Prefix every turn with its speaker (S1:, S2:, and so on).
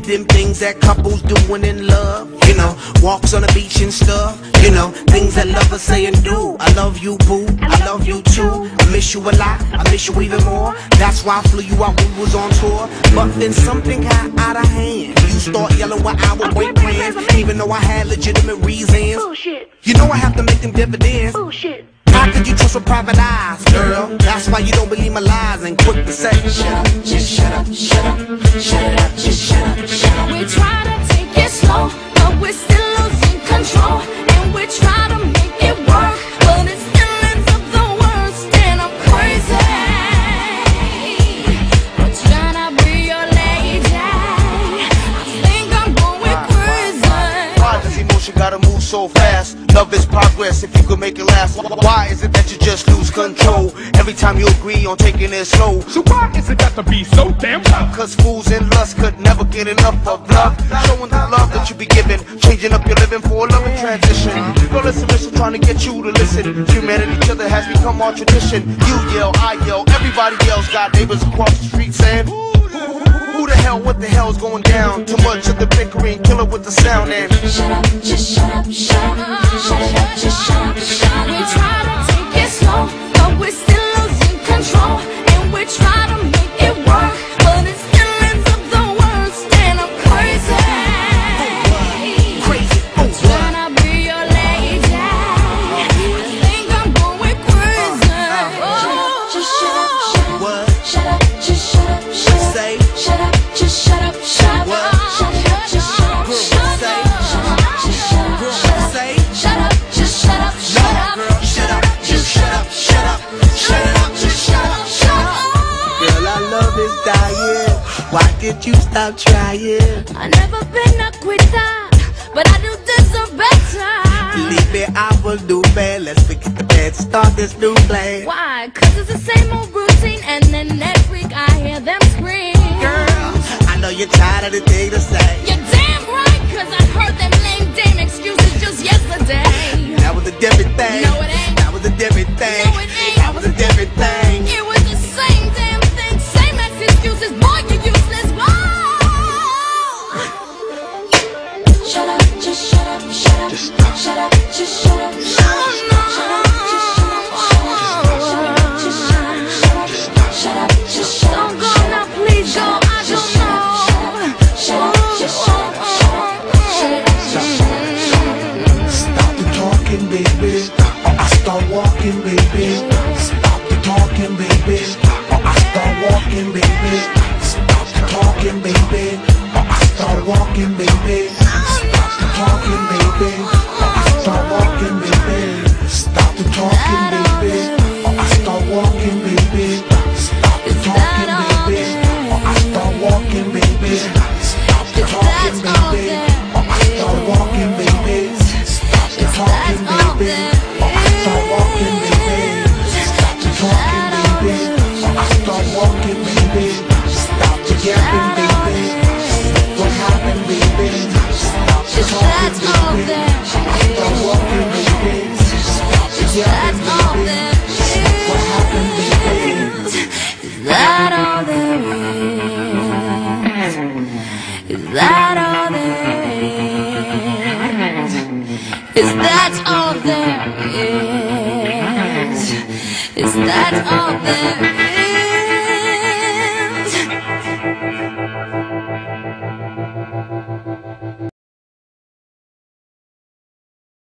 S1: them things that couples doing in love. You know, walks on the beach and stuff. You know, things that lovers say and do. I love you, boo, I love you too. I miss you a lot, I miss you even more. That's why I flew you out when we was on tour. But then something got out of hand. You start yelling what I would break plans, even though I had legitimate reasons.
S2: Bullshit.
S1: You know I have to make them dividends.
S2: Bullshit.
S1: How could you trust with private eyes, girl? That's why you don't believe my lies and quick to say shut up, just shut up, shut up, shut it up, just shut up, shut up.
S3: We try to take it slow, but we're still losing control. And we try to make it work, but it still ends up the worst. And I'm crazy, but trying to be your lady. I think I'm going crazy.
S4: Why does emotion gotta move so fast? Love is progress if you could make it last. Why is it that you just lose control every time you agree on taking it slow?
S5: So why is it got to be so damn tough?
S4: Cause fools in lust could never get enough of love. Showing the love that you be giving, changing up your living for a loving transition. No listen, trying to get you to listen. Humanity, each other has become our tradition. You yell, I yell, everybody yells. Got neighbors across the street saying, who the hell, what the hell's going down? Too much of the bickering, kill it with the sound and
S3: Shut up, just shut up, shut up, shut it up, just shut up, shut up. We try to take it slow, but we're still losing control. And we try to make it work, but it still ends up the worst. And I'm crazy,
S1: crazy. Oh,
S3: trying to be your lady. I think I'm going crazy. Just shut up, shut up,
S1: what?
S3: shut up, just shut up, shut up.
S1: Say
S3: Shut up, just shut up, shut up.
S1: what?
S3: Shut up, just shut up, shut up.
S1: Say
S3: Shut up, just shut up, shut up.
S1: say
S3: Shut up, just shut up, shut up.
S1: girl, shut up, just shut up, shut up, shut it up, just shut up, shut up. Girl, our love is dying. Why did you stop trying?
S3: I never been a quitter, but I do deserve better.
S1: Believe me, I will do bad. Let's forget the bad, start this new plan.
S3: Why? Cause it's the same old routine, and then next week I hear them scream.
S1: Girl, I know you're tired of the thing to say.
S3: You're damn right, cause I heard them lame damn excuses just yesterday.
S1: That was a different thing.
S3: No, it ain't.
S1: That was a different thing.
S3: No, it ain't.
S1: That was a different thing.
S3: It was the same damn thing, same ass excuses. Boy, you useless. Whoa! Shut up, just shut up, shut up.
S4: Just stop.
S3: Shut up, just shut up, shut up. Shut up, just shut up, shut up. Just shut up, shut up, shut up. Just shut up. Don't go now, please go. I don't know. Shut up, just shut up, shut up. Shut up.
S6: Stop the talking, baby, or I start walking, baby. Stop the talking, baby, or I start walking, baby. Stop the talking, baby, or I start walking, baby. Stop the talking, baby, or I start walking, baby. Stop the talking, baby, or I start walking, baby. Stop the talking, baby, or I start walking, baby. Stop the talking, baby, or I start walking, baby. Stop the talking, baby, or I start walking, baby. Stop the talking, baby, or I start walking, baby. Stop the yapping, baby. What happened, baby? Stop the talking, baby, or I start walking, baby. Stop the yapping, baby. What happened, baby?
S3: Is that all there is? Is that all there is? Is that all there is? Is that all there is?